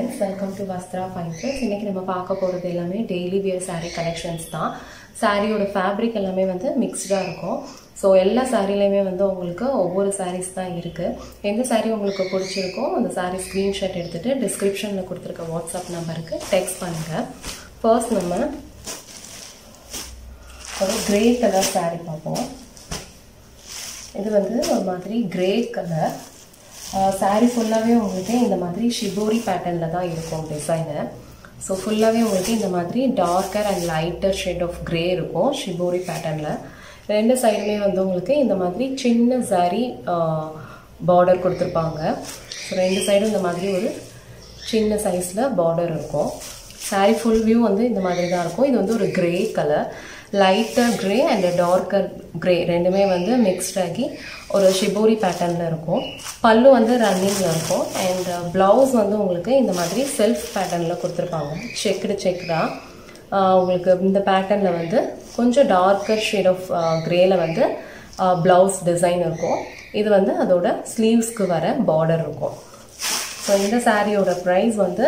friends, welcome to Vastra Fine Threads. இன்னைக்கு நம்ம பார்க்க போறது எல்லாமே daily wear saree collections தான். சாரியோட fabric எல்லாமே வந்து மிக்ஸ்டா இருக்கும். சோ எல்லா சாரிலயுமே வந்து உங்களுக்கு ஒவ்வொரு sarees தான் இருக்கு. எந்த saree உங்களுக்கு பிடிச்சிருக்கோ அந்த saree screenshot எடுத்துட்டு descriptionல கொடுத்திருக்க WhatsApp நம்பருக்கு text பண்ணுங்க. First நம்ம ஒரு grey color saree பார்ப்போம். இது வந்து ஒரு மாதிரி grey color saree ஃபுல்லாவே உங்களுக்கு இந்த மாதிரி shibori patternல தான் இருக்கும் டிசைன். சோ ஃபுல்லாவே உங்களுக்கு இந்த மாதிரி darker and lighter shade of grey இருக்கும் shibori patternல. ரெண்டு சைடுமே வந்து உங்களுக்கு இந்த மாதிரி சின்ன zari border கொடுத்திருப்பாங்க. சோ ரெண்டு சைடும் இந்த மாதிரி ஒரு சின்ன சைஸ்ல border இருக்கும். saree full view வந்து இந்த மாதிரி தான் இருக்கும். இது வந்து ஒரு grey color, lighter grey and darker grey ரெண்டுமே வந்து mixed ஆகி ஒரு shibori patternல இருக்கும். பல்லு வந்து ரன்னிங்ல இருக்கும் and blouse வந்து உங்களுக்கு இந்த மாதிரி self patternல கொடுத்திருப்பாங்க. செக்குடா உங்களுக்கு இந்த patternல வந்து கொஞ்சம் darker shade of greyல வந்து blouse design இருக்கும். இது வந்து அதோட sleevesக்கு வர border இருக்கும். So இந்த சாரியோட price வந்து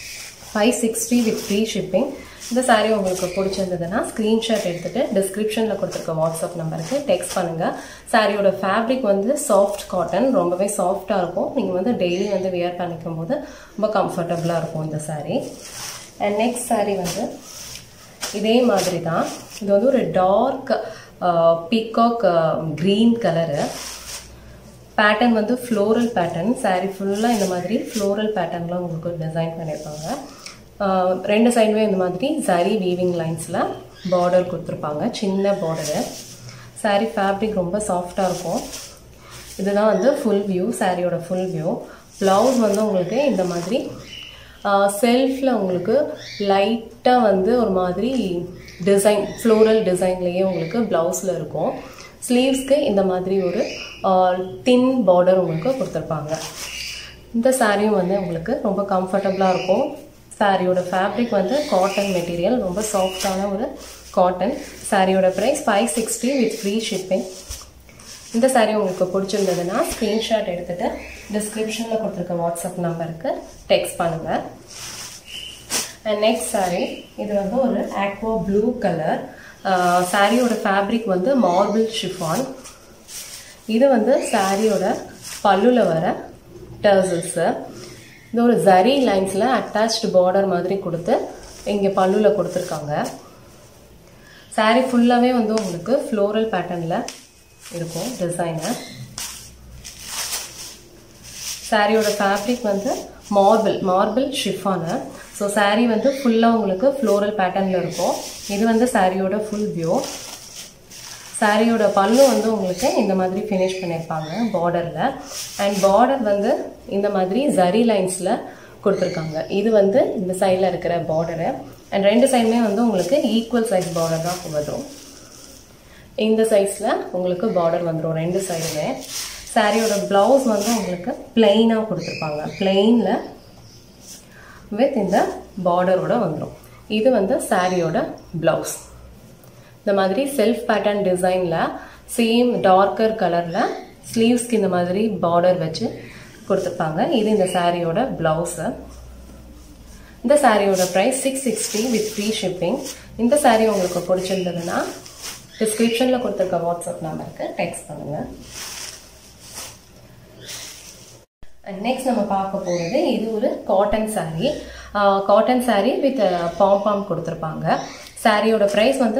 560 with free shipping. இந்த saree உங்களுக்கு பிடிச்சிருந்ததுன்னா ஸ்கிரீன்ஷாட் எடுத்துட்டு டிஸ்கிரிப்ஷன்ல கொடுத்திருக்க வாட்ஸ்அப் நம்பருக்கு டெக்ஸ்ட் பண்ணுங்க. சாரியோட ஃபேப்ரிக் வந்து சாஃப்ட் காட்டன், ரொம்பவே சாஃப்டா இருக்கும். நீங்க வந்து டெய்லி வந்து வியர் பண்ணிக்கும்போது ரொம்ப கம்ஃபர்ட்டபிளா இருக்கும் இந்த saree. அண்ட் நெக்ஸ்ட் saree வந்து இதே மாதிரி தான். இது வந்து ஒரு dark peacock green colour. Pattern வந்து ஃப்ளோரல் பேட்டர்ன். saree ஃபுல்லா இந்த மாதிரி ஃப்ளோரல் பேட்டர்ன்ல உங்களுக்கு டிசைன் பண்ணிருப்பாங்க. ரெண்டு சைடுமே இந்த மாதிரி saree weaving linesல border கொடுத்திருப்பாங்க, சின்ன border. saree fabric ரொம்ப சாஃப்டா இருக்கும். இதுதான் வந்து full view, சாரியோட full view. blouse வந்து உங்களுக்கு இந்த மாதிரி செல்ஃப்ல உங்களுக்கு லைட்டா வந்து ஒரு மாதிரி டிசைன் floral டிசைன்லயே உங்களுக்கு blouseல இருக்கும். ஸ்லீவ்ஸ்க்கு இந்த மாதிரி ஒரு thin border உங்களுக்கு கொடுத்திருப்பாங்க. இந்த சாரியும் வந்து உங்களுக்கு ரொம்ப கம்ஃபர்ட்டபிளா இருக்கும். சாரியோட ஃபேப்ரிக் வந்து காட்டன் மெட்டீரியல், ரொம்ப சாஃப்டான ஒரு காட்டன். சாரியோட பிரைஸ் 560 with free shipping. இந்த சாரி உங்களுக்கு பிடிச்சிருந்ததுன்னா ஸ்கிரீன்ஷாட் எடுத்துட்டு டிஸ்கிரிப்ஷன்ல கொடுத்திருக்க வாட்ஸ்அப் நம்பருக்கு டெக்ஸ்ட் பண்ணுங்க. அண்ட் நெக்ஸ்ட் சாரி இது வந்து ஒரு ஆக்வா ப்ளூ கலர். சாரியோட ஃபேப்ரிக் வந்து மார்பிள் ஷிஃபான். இது வந்து சாரியோட பல்லுல வர டர்சல்ஸ். இந்த ஒரு zari லைன்ஸ்ல அட்டாச்ட் border மாதிரி கொடுத்து இங்க பல்லுல கொடுத்திருக்காங்க. saree ஃபுல்லாவே வந்து உங்களுக்கு floral patternல இருக்கும் டிசைன். சாரியோட ஃபேப்ரிக் வந்து மார்பிள் ஷிஃபான். ஸோ saree வந்து ஃபுல்லா உங்களுக்கு floral patternல இருக்கும். இது வந்து சாரியோட ஃபுல் வியூ. சாரியோட பல்லு வந்து உங்களுக்கு இந்த மாதிரி ஃபினிஷ் பண்ணிருப்பாங்க பார்டர்ல. அண்ட் பார்டர் வந்து இந்த மாதிரி zari லைன்ஸ்ல கொடுத்திருக்காங்க. இது வந்து இந்த சைடுல இருக்கிற பார்டர். அண்ட் ரெண்டு சைடுமே வந்து உங்களுக்கு ஈக்குவல் சைஸ் பார்டர் தான் வரும். இந்த சைஸ்ல உங்களுக்கு பார்டர் வந்துடும் ரெண்டு சைடுமே. சாரியோட பிளவுஸ் வந்து உங்களுக்கு பிளெயினா கொடுத்திருப்பாங்க. பிளெயின்ல வித் இந்த பார்டரோட வந்துடும். இது வந்து சாரியோட பிளவுஸ். இந்த மாதிரி செல்ஃப் பேட்டர்ன் டிசைன்ல சேம் டார்க்கர் கலர்ல ஸ்லீவ்ஸ்க்கு இந்த மாதிரி பார்டர் வச்சு கொடுத்திருப்பாங்க. இது இந்த சாரியோட பிளவுஸ். இந்த சாரியோட பிரைஸ் 660 with free shipping. இந்த சாரி உங்களுக்கு பிடிச்சிருந்ததுன்னா டிஸ்கிரிப்ஷன்ல கொடுத்திருக்க வாட்ஸ்அப் நம்பருக்கு டெக்ஸ்ட் பண்ணுங்க. நெக்ஸ்ட் நம்ம பார்க்க போறது இது ஒரு cotton saree. Cotton saree with பாம் கொடுத்திருப்பாங்க. சாரியோட பிரைஸ் வந்து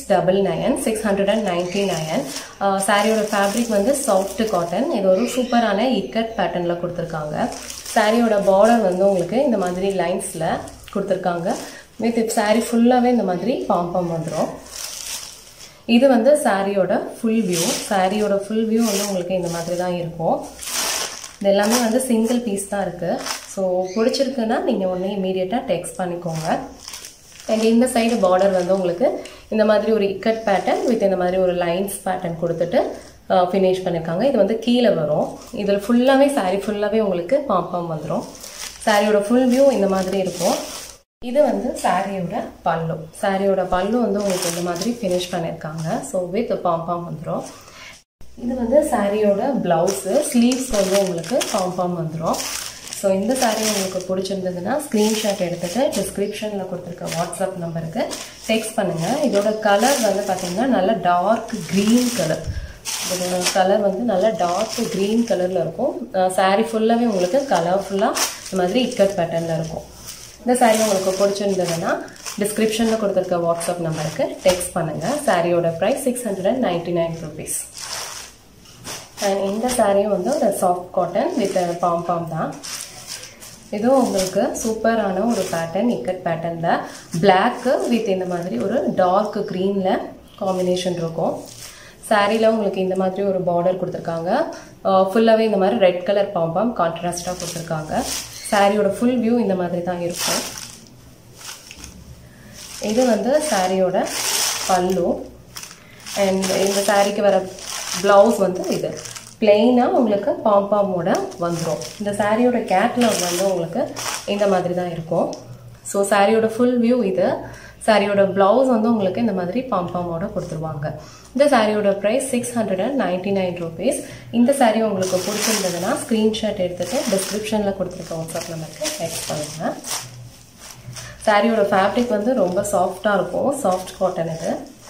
699. சாரியோட ஃபேப்ரிக் வந்து சாஃப்ட் காட்டன். இது ஒரு சூப்பரான இக்கட் பேட்டர்ன்ல கொடுத்திருக்காங்க. சாரியோட பார்டர் வந்து உங்களுக்கு இந்த மாதிரி லைன்ஸ்ல கொடுத்திருக்காங்க. வித் சாரி ஃபுல்லாவே இந்த மாதிரி பாம் வந்துடும். இது வந்து சாரியோட ஃபுல் வியூ. சாரியோட ஃபுல் வியூ வந்து உங்களுக்கு இந்த மாதிரி தான் இருக்கும். இது எல்லாமே வந்து சிங்கிள் பீஸ் தான் இருக்கு. ஸோ பிடிச்சிருக்குன்னா நீங்க ஒன்று இமீடியட்டா டெக்ஸ்ட் பண்ணிக்கோங்க. அண்ட் இந்த சைடு பார்டர் வந்து உங்களுக்கு இந்த மாதிரி ஒரு இக்கட் பேட்டர்ன் வித் இந்த மாதிரி ஒரு லைன்ஸ் பேட்டர்ன் கொடுத்துட்டு ஃபினிஷ் பண்ணிருக்காங்க. இது வந்து கீழே வரும். இதில் ஃபுல்லாவே சாரி ஃபுல்லாவே உங்களுக்கு பாம் வந்துடும். சாரியோட ஃபுல் வியூ இந்த மாதிரி இருக்கும். இது வந்து சாரியோட பல்லு. சாரியோட பல்லு வந்து உங்களுக்கு இந்த மாதிரி ஃபினிஷ் பண்ணிருக்காங்க. ஸோ வித் பாம் வந்துடும். இது வந்து சாரியோட பிளவுஸ். ஸ்லீவ்ஸ் வந்து உங்களுக்கு பாம் வந்துடும். ஸோ இந்த சாரீ உங்களுக்கு பிடிச்சிருந்ததுன்னா ஸ்க்ரீன்ஷாட் எடுத்துகிட்டு டிஸ்கிரிப்ஷனில் கொடுத்துருக்க வாட்ஸ்அப் நம்பருக்கு டெக்ஸ்ட் பண்ணுங்கள். இதோட கலர் வந்து பார்த்திங்கன்னா நல்லா டார்க் க்ரீன் கலர். இதோட கலர் வந்து நல்லா டார்க் க்ரீன் கலரில் இருக்கும். சாரீ ஃபுல்லாகவே உங்களுக்கு கலர்ஃபுல்லாக இந்த மாதிரி இக்கட் பேட்டர்னில் இருக்கும். இந்த சாரீ உங்களுக்கு பிடிச்சிருந்ததுன்னா டிஸ்கிரிப்ஷனில் கொடுத்துருக்க வாட்ஸ்அப் நம்பருக்கு டெக்ஸ்ட் பண்ணுங்கள். சாரியோட ப்ரைஸ் 699 rupees. அண்ட் இந்த சாரியும் வந்து ஒரு சாஃப்ட் காட்டன் வித் பாம் தான். இதுவும் உங்களுக்கு சூப்பரான ஒரு பேட்டர்ன், இக்கட் பேட்டர்னில் பிளாக்கு வித் இந்த மாதிரி ஒரு டார்க் க்ரீனில் காம்பினேஷன் இருக்கும். சாரியில் உங்களுக்கு இந்த மாதிரி ஒரு பார்டர் கொடுத்துருக்காங்க. ஃபுல்லாகவே இந்த மாதிரி ரெட் கலர் பாம் கான்ட்ராஸ்டாக கொடுத்துருக்காங்க. சாரியோட ஃபுல் வியூ இந்த மாதிரி தான் இருக்கும். இது வந்து சாரியோட பல்லு. அண்ட் இந்த சாரிக்கு வர ப்ளவுஸ் வந்து இது பிளெயினாக உங்களுக்கு பாம்போட வந்துடும். இந்த சாரியோட கேட்லாக் வந்து உங்களுக்கு இந்த மாதிரி தான் இருக்கும். ஸோ சாரியோட ஃபுல் வியூ இது. சாரியோட ப்ளவுஸ் வந்து உங்களுக்கு இந்த மாதிரி பாம்போட கொடுத்துருவாங்க. இந்த சாரியோட ப்ரைஸ் 699 rupees. இந்த சாரி உங்களுக்கு பிடிச்சிருந்ததுன்னா ஸ்க்ரீன்ஷாட் எடுத்துகிட்டு டிஸ்கிரிப்ஷனில் கொடுத்துருக்க வாட்ஸ்அப் நம்பருக்கு டெக்ஸ்ட் பண்ணுங்கள். சாரியோட ஃபேப்ரிக் வந்து ரொம்ப சாஃப்டாக இருக்கும். சாஃப்ட் காட்டன் இது.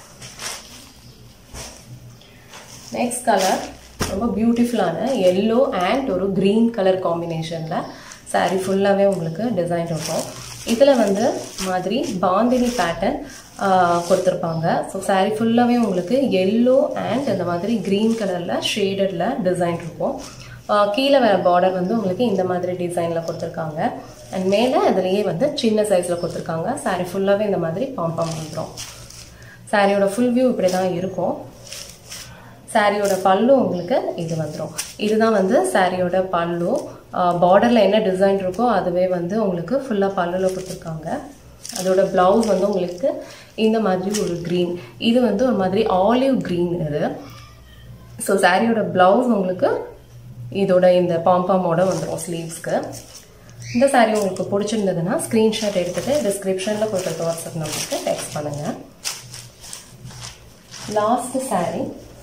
நெக்ஸ்ட் கலர் ரொம்ப பியூட்டிஃபுல்லான எல்லோ அண்ட் ஒரு க்ரீன் கலர் காம்பினேஷனில் சாரீ ஃபுல்லாகவே உங்களுக்கு டிசைன் இருக்கும். இதில் வந்து மாதிரி பாந்தினி பேட்டர்ன் கொடுத்துருப்பாங்க. ஸோ சாரீ ஃபுல்லாகவே உங்களுக்கு எல்லோ அண்ட் இந்த மாதிரி க்ரீன் கலரில் ஷேடடில் டிசைன் இருக்கும். கீழே வர பார்டர் வந்து உங்களுக்கு இந்த மாதிரி டிசைனில் கொடுத்துருக்காங்க. அண்ட் மேலே அதுலேயே வந்து சின்ன சைஸில் கொடுத்துருக்காங்க. சாரீ ஃபுல்லாகவே இந்த மாதிரி பாம் வந்துடும். சாரியோட ஃபுல் வியூ இப்படி தான் இருக்கும். சாரியோட பல்லு உங்களுக்கு இது வந்துடும். இதுதான் வந்து சாரியோட பல்லு. பார்டரில் என்ன டிசைன் இருக்கோ அதுவே வந்து உங்களுக்கு ஃபுல்லாக பல்லுல கொடுத்துருக்காங்க. அதோட ப்ளவுஸ் வந்து உங்களுக்கு இந்த மாதிரி ஒரு க்ரீன், இது வந்து ஒரு மாதிரி ஆலிவ் க்ரீன் இது. ஸோ சாரியோட ப்ளவுஸ் உங்களுக்கு இதோட இந்த பாம்போட வந்துடும் ஸ்லீவ்ஸ்க்கு. இந்த சாரீ உங்களுக்கு பிடிச்சிருந்ததுன்னா ஸ்க்ரீன்ஷாட் எடுத்துகிட்டு டிஸ்கிரிப்ஷனில் கொடுத்துருக்க வாட்ஸ்அப் நம்பருக்கு டெக்ஸ்ட் பண்ணுங்கள். லாஸ்ட் சாரீ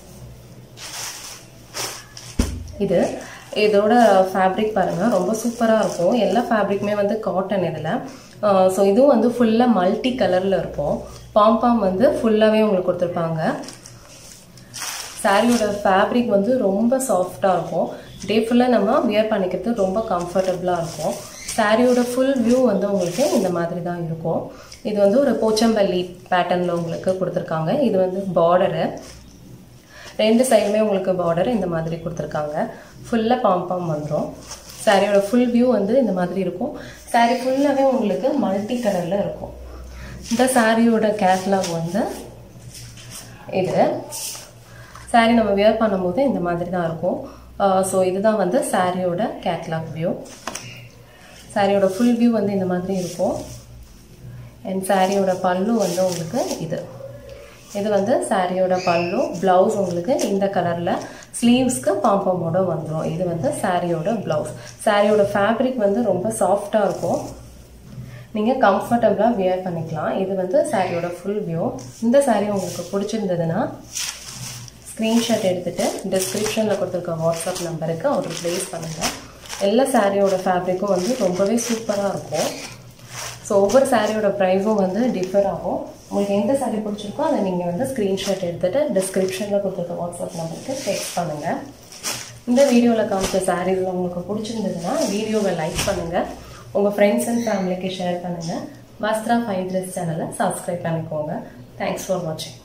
இது. இதோட ஃபேப்ரிக் பாருங்கள், ரொம்ப சூப்பராக இருக்கும். எல்லா ஃபேப்ரிக்குமே வந்து காட்டன் இதில். ஸோ இதுவும் வந்து ஃபுல்லாக மல்டி கலரில் இருக்கும். பாம் வந்து ஃபுல்லாகவே உங்களுக்கு கொடுத்துருப்பாங்க. சாரியோட ஃபேப்ரிக் வந்து ரொம்ப சாஃப்டாக இருக்கும். டே ஃபுல்லாக நம்ம வியர் பண்ணிக்கிறது ரொம்ப கம்ஃபர்டபுளாக இருக்கும். சாரியோட ஃபுல் வியூ வந்து உங்களுக்கு இந்த மாதிரி தான் இருக்கும். இது வந்து ஒரு போச்சம்பள்ளி பேட்டர்னில் உங்களுக்கு கொடுத்துருக்காங்க. இது வந்து பார்டரு, ரெண்டு சைடுமே உங்களுக்கு பார்டர் இந்த மாதிரி கொடுத்துருக்காங்க. ஃபுல்லாக பாம் வந்துடும். சாரியோட ஃபுல் வியூ வந்து இந்த மாதிரி இருக்கும். சாரி ஃபுல்லாகவே உங்களுக்கு மல்டி கலரில் இருக்கும். இந்த சாரியோட கேட்லாக் வந்து இது. சாரி நம்ம வியர் பண்ணும்போது இந்த மாதிரி தான் இருக்கும். ஸோ இதுதான் வந்து சாரியோட கேட்லாக் வியூ. சாரியோட ஃபுல் வியூ வந்து இந்த மாதிரி இருக்கும். அண்ட் சாரியோட பல்லு வந்து உங்களுக்கு இது வந்து சாரியோட பல்லு. ப்ளவுஸ் உங்களுக்கு இந்த கலரில் ஸ்லீவ்ஸ்க்கு பாம்போட வந்துடும். இது வந்து சாரியோட ப்ளவுஸ். சாரியோட ஃபேப்ரிக் வந்து ரொம்ப சாஃப்டாக இருக்கும். நீங்கள் கம்ஃபர்டபுளாக வியர் பண்ணிக்கலாம். இது வந்து சாரியோட ஃபுல் வியூ. இந்த சாரி உங்களுக்கு பிடிச்சிருந்ததுன்னா ஸ்க்ரீன்ஷாட் எடுத்துகிட்டு டிஸ்கிரிப்ஷனில் கொடுத்துருக்க வாட்ஸ்அப் நம்பருக்கு ஆர்டர் ப்ளேஸ் பண்ணுங்கள். எல்லா சாரியோட ஃபேப்ரிக்கும் வந்து ரொம்பவே சூப்பராக இருக்கும். ஸோ ஒவ்வொரு சாரியோட ப்ரைஸும் வந்து டிஃபர் ஆகும். உங்களுக்கு எந்த சாரி பிடிச்சிருக்கோ அதை நீங்கள் வந்து ஸ்க்ரீன்ஷாட் எடுத்துகிட்டு டிஸ்கிரிப்ஷனில் கொடுத்துருக்க வாட்ஸ்அப் நம்பருக்கு டெக்ஸ்ட் பண்ணுங்கள். இந்த வீடியோவில் காமிச்ச சாரீஸில் உங்களுக்கு பிடிச்சிருந்ததுன்னா வீடியோவை லைக் பண்ணுங்கள். உங்கள் ஃப்ரெண்ட்ஸ் அண்ட் ஃபேமிலிக்கு ஷேர் பண்ணுங்கள். வஸ்த்ரா ஃபைன் ட்ரெஸ் சேனலை சப்ஸ்கிரைப் பண்ணிக்கோங்க. தேங்க்ஸ் ஃபார் வாட்சிங்.